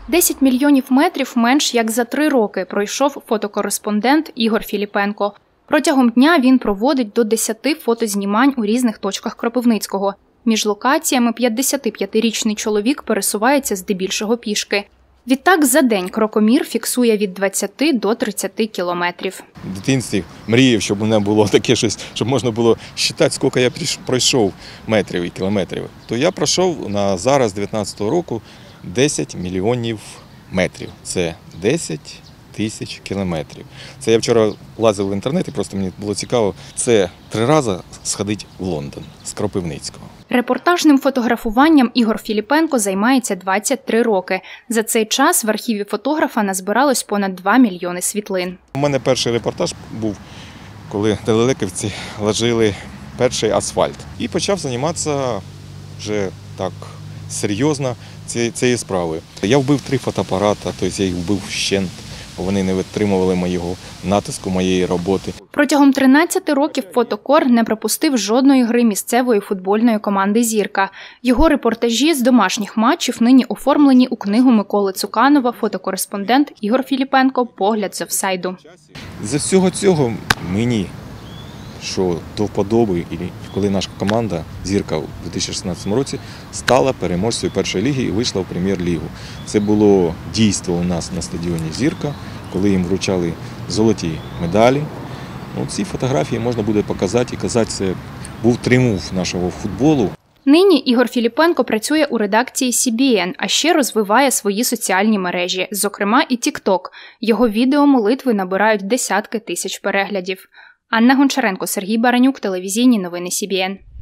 10 мільйонів метрів менш як за 3 роки пройшов фотокореспондент Ігор Філіпенко. Протягом дня він проводить до 10 фотознімань у різних точках Кропивницького. Між локаціями 55-річний чоловік пересувається здебільшого пішки. Відтак за день крокомір фіксує від 20 до 30 кілометрів. В дитинстві мріяв, щоб у мене було таке щось, щоб можна було считати, скільки я пройшов метрів і кілометрів. То я пройшов на зараз, 19-го року, 10 мільйонів метрів. Це 10 тисяч кілометрів. Це я вчора лазив в інтернеті, просто мені було цікаво. Це 3 рази сходити в Лондон з Кропивницького. Репортажним фотографуванням Ігор Філіпенко займається 23 роки. За цей час в архіві фотографа назбиралось понад 2 мільйони світлин. У мене перший репортаж був, коли далеківці ложили перший асфальт. І почав займатися вже так серйозно цією справою. Я вбив 3 фотоапарати, тобто я їх вбив вщент. Вони не витримували моєго натиску, моєї роботи. Протягом 13 років «Фотокор» не пропустив жодної гри місцевої футбольної команди «Зірка». Його репортажі з домашніх матчів нині оформлені у книгу Миколи Цуканова «Фотокореспондент Ігор Філіпенко. Погляд з офсайду». З всього цього мені, що до вподоби, коли наша команда «Зірка» у 2016 році стала переможцею першої ліги і вийшла в прем'єр-лігу. Це було дійство у нас на стадіоні «Зірка», коли їм вручали золоті медалі. Ці фотографії можна буде показати і казати, це був тріумф нашого футболу. Нині Ігор Філіпенко працює у редакції CBN, а ще розвиває свої соціальні мережі, зокрема і TikTok. Його відеомолитви набирають десятки тисяч переглядів. Анна Гончаренко, Сергій Баранюк, телевізійні новини CBN.